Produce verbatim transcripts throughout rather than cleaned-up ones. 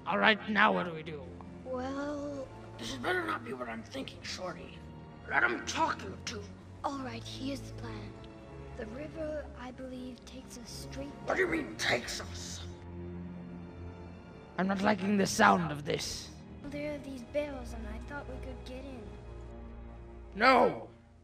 Alright, now what do we do? Well... This had better not be what I'm thinking, Shorty. Let him talk you to. Alright, here's the plan. The river, I believe, takes us straight... What do you mean, takes us? I'm not liking the sound of this. There are these barrels, and I thought we could get in. No!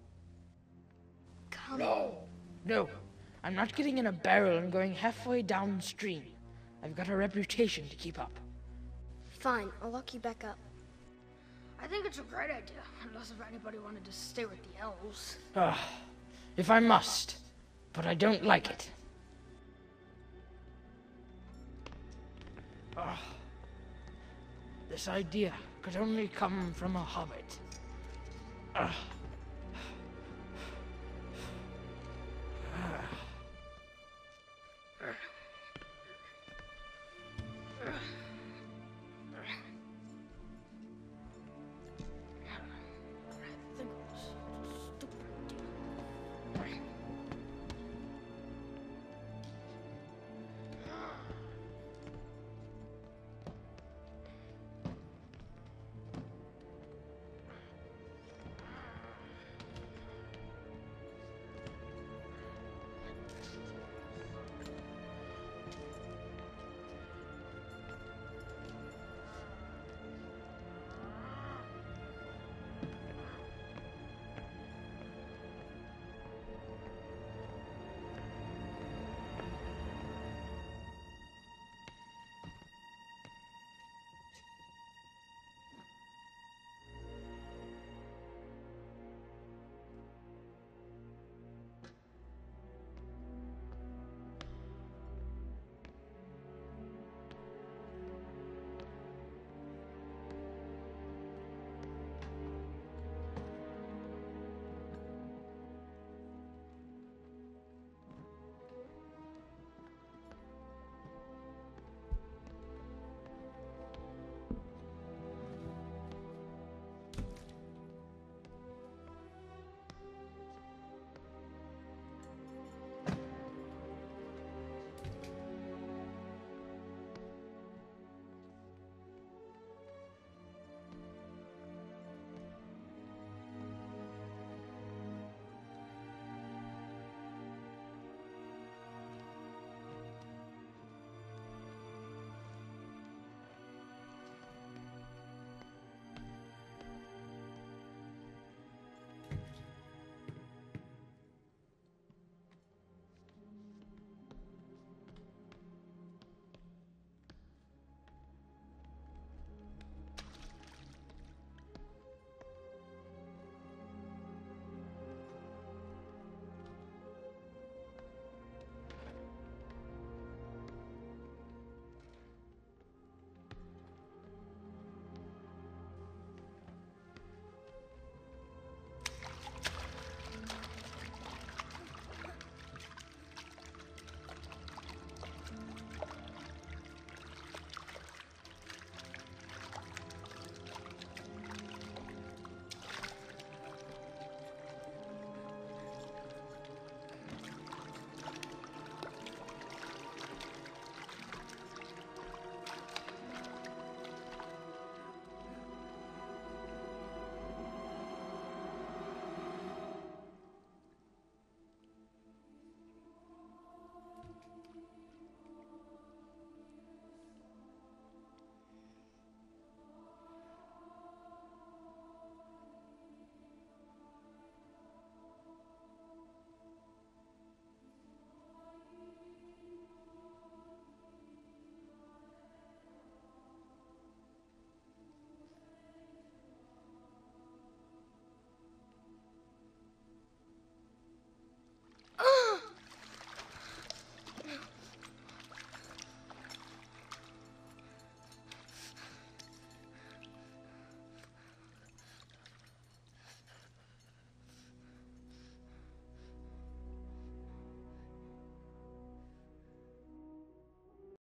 Come No! No. I'm not getting in a barrel and going halfway downstream. I've got a reputation to keep up. Fine, I'll lock you back up. I think it's a great idea, unless if anybody wanted to stay with the elves. Ah, if I must, but I don't like it. Ah, this idea could only come from a hobbit. Ah.